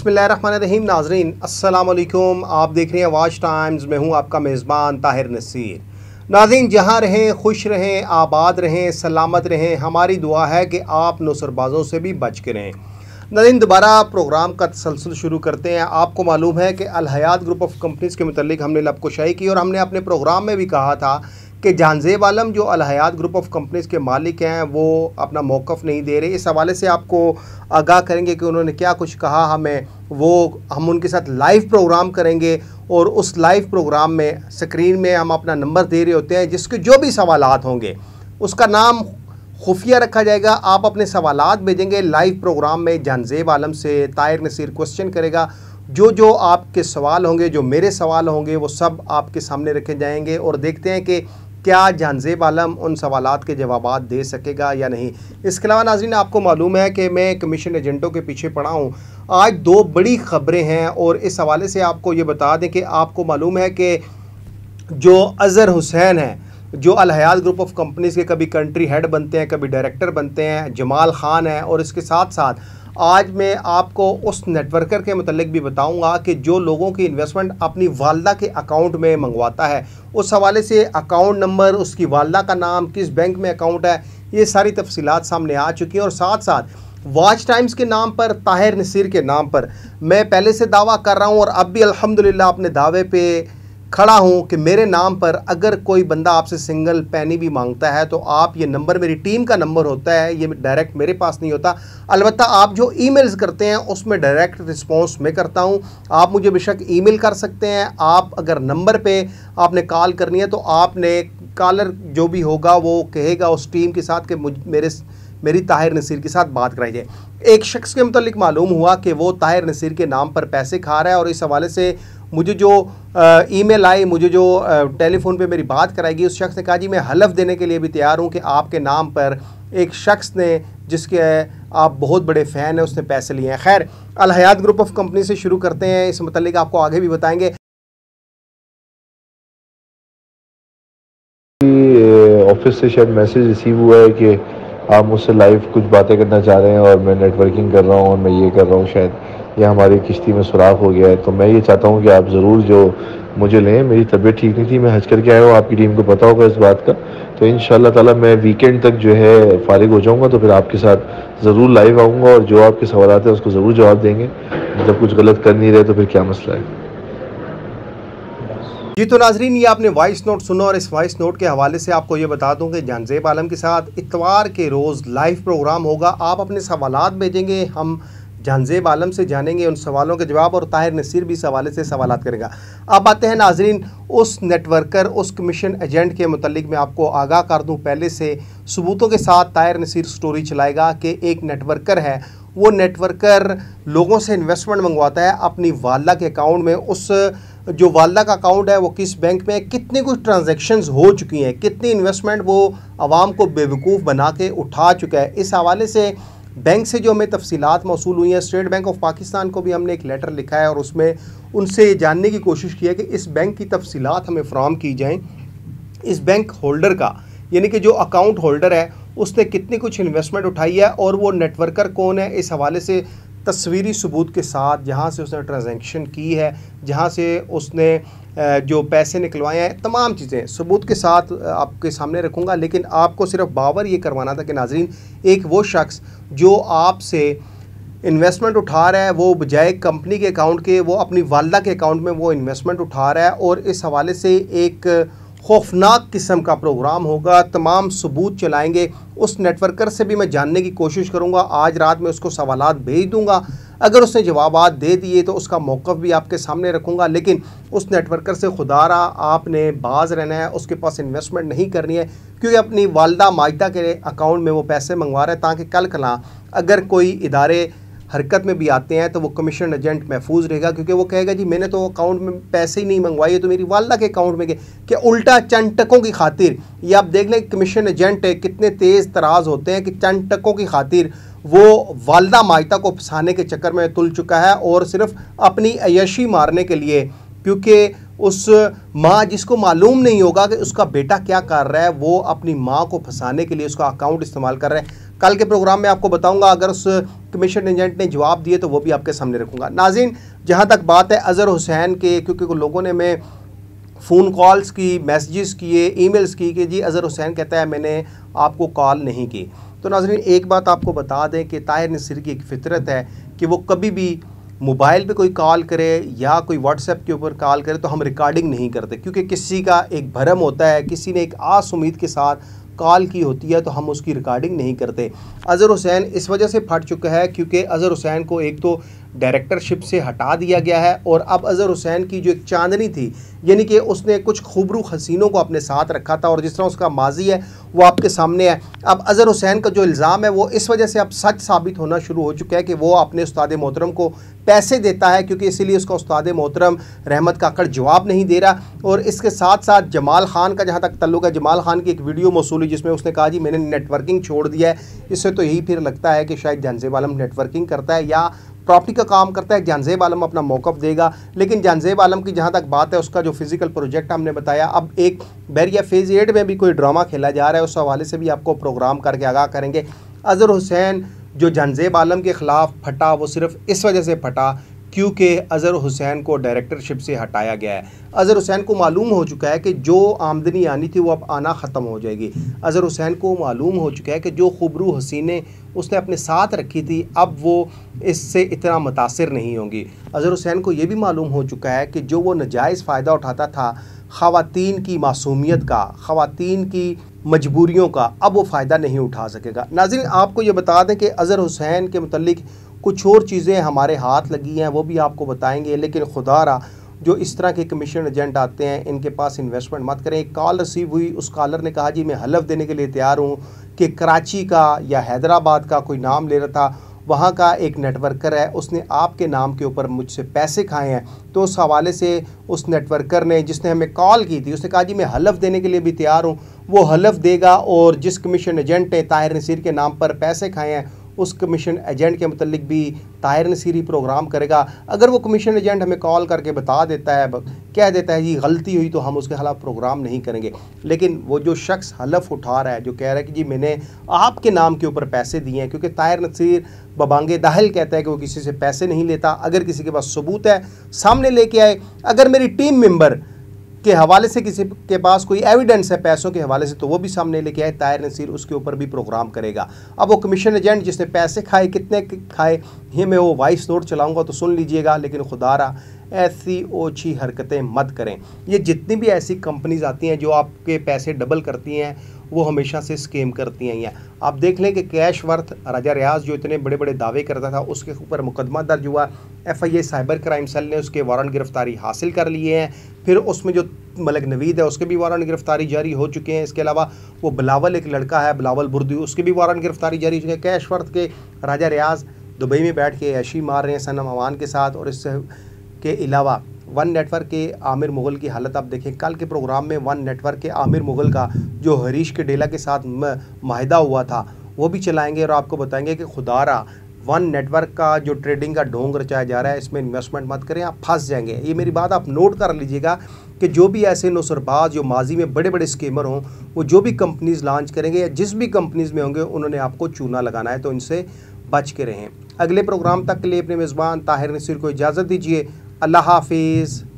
बिस्मिल्लाहिर्रहमानिर्रहीम। नाज़रीन अस्सलाम वालेकुम। आप देख रहे हैं वाच टाइम्स। मैं हूं आपका मेज़बान ताहिर नसीर। नाज़रीन जहां रहें खुश रहें, आबाद रहें, सलामत रहें। हमारी दुआ है कि आप नौसरबाज़ों से भी बच के रहें। नाज़रीन दोबारा प्रोग्राम का तसलसल शुरू करते हैं। आपको मालूम है कि Al Hayat group of companies के मुतल्लिक हमने लबकुशाई की और हमने अपने प्रोग्राम में भी कहा था कि जहांज़ेब आलम जो Al Hayat group of companies के मालिक हैं वो अपना मौक़िफ़ नहीं दे रहे। इस हवाले से आपको आगाह करेंगे कि उन्होंने क्या कुछ कहा हमें, वो हम उनके साथ लाइव प्रोग्राम करेंगे और उस लाइव प्रोग्राम में स्क्रीन में हम अपना नंबर दे रहे होते हैं, जिसके जो भी सवालात होंगे उसका नाम खुफिया रखा जाएगा। आप अपने सवालात भेजेंगे लाइव प्रोग्राम में, जहांज़ेब आलम से ताहिर नसीर क्वेश्चन करेगा। जो आपके सवाल होंगे, जो मेरे सवाल होंगे, वो सब आपके सामने रखे जाएंगे और देखते हैं कि क्या जहांज़ेब आलम उन सवालात के जवाबात दे सकेगा या नहीं। इसके अलावा नाज़रीन आपको मालूम है कि मैं कमीशन एजेंटों के पीछे पड़ा हूँ। आज दो बड़ी ख़बरें हैं और इस हवाले से आपको ये बता दें कि आपको मालूम है कि जो अज़हर हुसैन है, जो Al Hayat group of companies के कभी कंट्री हेड बनते हैं, कभी डायरेक्टर बनते हैं, जमाल ख़ान है। और इसके साथ साथ आज मैं आपको उस नेटवर्कर के मतलब भी बताऊंगा कि जो लोगों की इन्वेस्टमेंट अपनी वालदा के अकाउंट में मंगवाता है, उस हवाले से अकाउंट नंबर, उसकी वालदा का नाम, किस बैंक में अकाउंट है, ये सारी तफसीलात सामने आ चुकी हैं। और साथ साथ वाच टाइम्स के नाम पर, ताहिर नसीर के नाम पर मैं पहले से दावा कर रहा हूँ और अब भी अल्हम्दुलिल्लाह अपने दावे पे खड़ा हूँ कि मेरे नाम पर अगर कोई बंदा आपसे सिंगल पैनी भी मांगता है तो आप ये नंबर मेरी टीम का नंबर होता है, ये डायरेक्ट मेरे पास नहीं होता। अलबत्ता आप जो ईमेल्स करते हैं उसमें डायरेक्ट रिस्पॉन्स मैं करता हूँ। आप मुझे बेशक ईमेल कर सकते हैं। आप अगर नंबर पे आपने कॉल करनी है तो आपने कॉलर जो भी होगा वो कहेगा उस टीम के साथ कि मेरी ताहिर नसीर के साथ बात कराई जाए। एक शख्स के मुतालिक मालूम हुआ कि वो ताहिर नसीर के नाम पर पैसे खा रहा है और इस हवाले से मुझे जो ईमेल आई, मुझे जो टेलीफोन पे मेरी बात कराएगी, उस शख्स ने कहा जी मैं हलफ देने के लिए भी तैयार हूँ कि आपके नाम पर एक शख्स ने, जिसके आप बहुत बड़े फ़ैन हैं, उसने पैसे लिए हैं। खैर Al Hayat group of company से शुरू करते हैं। इस मुतालिक आपको आगे भी बताएंगे। ऑफिस से शायद मैसेज रिसीव हुआ है कि आप मुझसे लाइव कुछ बातें करना चाह रहे हैं और मैं नेटवर्किंग कर रहा हूँ और मैं ये कर रहा हूँ, शायद ये हमारी किश्ती में सुराख हो गया है। तो मैं ये चाहता हूँ कि आप ज़रूर जो मुझे लें। मेरी तबीयत ठीक नहीं थी, मैं हज करके आया हूँ, आपकी टीम को पता होगा इस बात का। तो इंशाल्लाह ताला मैं वीकेंड तक जो है फारिग हो जाऊँगा तो फिर आपके साथ ज़रूर लाइव आऊँगा और जो आपके सवाल हैं उसको ज़रूर जवाब देंगे। जब कुछ गलत कर नहीं रहे तो फिर क्या मसला है। जी तो नाजरीन ये आपने वॉइस नोट सुना और इस वॉइस नोट के हवाले से आपको ये बता दूं कि जहांज़ेब आलम के साथ इतवार के रोज़ लाइव प्रोग्राम होगा। आप अपने सवालात भेजेंगे, हम जहांज़ेब आलम से जानेंगे उन सवालों के जवाब और ताहिर नसीर भी इस हवाले से सवालात करेगा। अब आते हैं नाजरीन उस नेटवर्कर, उस कमीशन एजेंट के मुतल्लिक मैं आपको आगाह कर दूँ पहले से सबूतों के साथ। ताहिर नसीर स्टोरी चलाएगा कि एक नेटवर्कर है, वो नेटवर्कर लोगों से इन्वेस्टमेंट मंगवाता है अपनी वालदा के अकाउंट में। उस जो वालदा का अकाउंट है वो किस बैंक में है, कितनी कुछ ट्रांजैक्शंस हो चुकी हैं, कितनी इन्वेस्टमेंट वो आवाम को बेवकूफ़ बना के उठा चुका है। इस हवाले से बैंक से जो हमें तफसीलात मौसूल हुई हैं, स्टेट बैंक ऑफ पाकिस्तान को भी हमने एक लेटर लिखा है और उसमें उनसे जानने की कोशिश की है कि इस बैंक की तफसीलात हमें फ़राहम की जाएँ। इस बैंक होल्डर का, यानी कि जो अकाउंट होल्डर है, उसने कितनी कुछ इन्वेस्टमेंट उठाई है और वो नेटवर्कर कौन है। इस हवाले से तस्वीरी सबूत के साथ, जहाँ से उसने ट्रांजैक्शन की है, जहाँ से उसने जो पैसे निकलवाए हैं, तमाम चीज़ें सबूत के साथ आपके सामने रखूँगा। लेकिन आपको सिर्फ बावर ये करवाना था कि नाजरीन एक वो शख्स जो आपसे इन्वेस्टमेंट उठा रहा है वो बजाय कंपनी के अकाउंट के वो अपनी वालदा के अकाउंट में वो इन्वेस्टमेंट उठा रहा है। और इस हवाले से एक खौफनाक किस्म का प्रोग्राम होगा, तमाम सबूत चलाएंगे। उस नेटवर्कर से भी मैं जानने की कोशिश करूंगा। आज रात में उसको सवालात भेज दूंगा, अगर उसने जवाबात दे दिए तो उसका मौक़िफ़ भी आपके सामने रखूंगा। लेकिन उस नेटवर्कर से खुदारा आपने बाज रहना है, उसके पास इन्वेस्टमेंट नहीं करनी है, क्योंकि अपनी वालदा माजिदा के अकाउंट में वो पैसे मंगवा रहा है ताकि कल कला अगर कोई इदारे हरकत में भी आते हैं तो वो कमीशन एजेंट महफूज रहेगा। क्योंकि वो कहेगा जी मैंने तो अकाउंट में पैसे ही नहीं मंगवाए, तो मेरी वालदा के अकाउंट में कि उल्टा चंद टकों की खातिर, ये आप देख लें कमीशन एजेंट कितने तेज़ तराज होते हैं कि चंद टकों की खातिर वो वालदा माजिदा को फंसाने के चक्कर में तुल चुका है और सिर्फ अपनी अयशी मारने के लिए, क्योंकि उस माँ जिसको मालूम नहीं होगा कि उसका बेटा क्या कर रहा है, वो अपनी माँ को फंसाने के लिए उसका अकाउंट इस्तेमाल कर रहा है। कल के प्रोग्राम में आपको बताऊंगा, अगर उस कमीशन एजेंट ने जवाब दिए तो वो भी आपके सामने रखूंगा। नाज़रीन, जहाँ तक बात है अज़हर हुसैन के, क्योंकि लोगों ने मैं फ़ोन कॉल्स की, मैसेजेस किए, ईमेल्स की कि जी अज़हर हुसैन कहता है मैंने आपको कॉल नहीं की। तो नाज़रीन, एक बात आपको बता दें कि ताहिर नसीर की एक फ़ितरत है कि वो कभी भी मोबाइल पे कोई कॉल करे या कोई व्हाट्सएप के ऊपर कॉल करे तो हम रिकॉर्डिंग नहीं करते, क्योंकि किसी का एक भरम होता है, किसी ने एक आस उम्मीद के साथ कॉल की होती है तो हम उसकी रिकॉर्डिंग नहीं करते। अज़हर हुसैन इस वजह से फट चुका है क्योंकि अज़हर हुसैन को एक तो डायरेक्टरशिप से हटा दिया गया है, और अब अज़हर हुसैन की जो एक चांदनी थी, यानी कि उसने कुछ खूबरू हसीनों को अपने साथ रखा था और जिस तरह उसका माजी है वो आपके सामने है। अब अज़हर हुसैन का जो इल्ज़ाम है वो इस वजह से अब सच साबित होना शुरू हो चुका है कि वो अपने उस्ताद मोहतरम को पैसे देता है, क्योंकि इसीलिए उसका उस्ताद मोहतरम रहमत काकड़ जवाब नहीं दे रहा। और इसके साथ साथ जमाल खान का जहाँ तक तल्लुक़ है, जमाल खान की एक वीडियो मौसूल हुई जिसमें उसने कहा जी मैंने नेटवर्किंग छोड़ दिया है। इससे तो यही फिर लगता है कि शायद जानज़ेब आलम नेटवर्किंग करता है या प्रॉपर्टी का काम करता है। जानज़ेब आलम अपना मौक़िफ़ देगा, लेकिन जानज़ेब आलम की जहाँ तक बात है, उसका जो फिज़िकल प्रोजेक्ट हमने बताया, अब एक बैरिया फेज़ 8 में भी कोई ड्रामा खेला जा रहा है, उस हवाले से भी आपको प्रोग्राम करके आगाह करेंगे। अज़हर हुसैन जो जानज़ेब आलम के ख़िलाफ़ फटा वो सिर्फ इस वजह से फटा क्योंकि अज़हर हुसैन को डायरेक्टरशिप से हटाया गया है। अज़हर हुसैन को मालूम हो चुका है कि जो आमदनी आनी थी वो अब आना ख़त्म हो जाएगी। अज़हर हुसैन को मालूम हो चुका है कि जो खूबरू हसीनें उसने अपने साथ रखी थी अब वो इससे इतना मुतासिर नहीं होंगी। अज़हर हुसैन को ये भी मालूम हो चुका है कि जो वो नाजायज़ फ़ायदा उठाता था ख़वातीन की मासूमियत का, ख़वातीन की मजबूरियों का, अब वो फ़ायदा नहीं उठा सकेगा। नाज़रीन, आपको ये बता दें कि अज़हर हुसैन के मुतल्लिक कुछ और चीज़ें हमारे हाथ लगी हैं, वो भी आपको बताएंगे। लेकिन खुदारा जो इस तरह के कमीशन एजेंट आते हैं इनके पास इन्वेस्टमेंट मत करें। एक कॉल रिसीव हुई, उस कॉलर ने कहा जी मैं हलफ देने के लिए तैयार हूँ कि कराची का या हैदराबाद का कोई नाम ले रहा था, वहाँ का एक नेटवर्कर है, उसने आपके नाम के ऊपर मुझसे पैसे खाए हैं। तो उस हवाले से उस नेटवर्कर ने, जिसने हमें कॉल की थी, उसने कहा जी मैं हलफ देने के लिए भी तैयार हूँ। वो हलफ देगा और जिस कमीशन एजेंट ने ताहिर नसीर के नाम पर पैसे खाए हैं उस कमीशन एजेंट के मुतल्लिक भी ताहिर नसीर ही प्रोग्राम करेगा। अगर वो कमीशन एजेंट हमें कॉल करके बता देता है, कह देता है जी गलती हुई, तो हम उसके खिलाफ प्रोग्राम नहीं करेंगे। लेकिन वो जो शख्स हलफ उठा रहा है, जो कह रहा है कि जी मैंने आपके नाम के ऊपर पैसे दिए हैं, क्योंकि ताहिर नसीर बबांगे दाहिल कहता है कि वो किसी से पैसे नहीं लेता। अगर किसी के पास सबूत है सामने लेके आए। अगर मेरी टीम मेंबर के हवाले से किसी के पास कोई एविडेंस है पैसों के हवाले से तो वो भी सामने लेके आए, ताहिर नसीर उसके ऊपर भी प्रोग्राम करेगा। अब वो कमीशन एजेंट जिसने पैसे खाए, कितने खाए, ये मैं वो वॉइस नोट चलाऊंगा तो सुन लीजिएगा। लेकिन खुदारा ऐसी ओछी हरकतें मत करें। ये जितनी भी ऐसी कंपनीज आती हैं जो आपके पैसे डबल करती हैं वो हमेशा से स्कीम करती हैं। आप देख लें कि कैश वर्थ राजा रियाज जो इतने बड़े बड़े दावे करता था उसके ऊपर मुकदमा दर्ज हुआ, FIA साइबर क्राइम सेल ने उसके वारंट गिरफ्तारी हासिल कर लिए हैं। फिर उसमें जो मलिक नवीद है उसके भी वारंट गिरफ्तारी जारी हो चुके हैं। इसके अलावा वो बिलावल एक लड़का है, बिलावल बुर्दी, उसके भी वारंट गिरफ्तारी जारी हो चुके हैं। कैश वर्थ के राजा रियाज दुबई में बैठ के ऐशी मार रहे हैं सनम अमान के साथ। और इससे के अलावा वन नेटवर्क के आमिर मुग़ल की हालत आप देखें। कल के प्रोग्राम में वन नेटवर्क के आमिर मुग़ल का जो हरीश के डेला के साथ माहिदा हुआ था वो भी चलाएंगे और आपको बताएंगे कि खुदारा वन नेटवर्क का जो ट्रेडिंग का ढोंग रचाया जा रहा है इसमें इन्वेस्टमेंट मत करें, आप फंस जाएंगे। ये मेरी बात आप नोट कर लीजिएगा कि जो भी ऐसे नुसरबाज जो माजी में बड़े बड़े स्कीमर हों, वो जो भी कंपनीज लॉन्च करेंगे या जिस भी कंपनीज में होंगे उन्होंने आपको चूना लगाना है, तो इनसे बच के रहें। अगले प्रोग्राम तक के लिए अपने मेज़बान ताहिर नसीर को इजाज़त दीजिए। अल्लाह हाफिज़।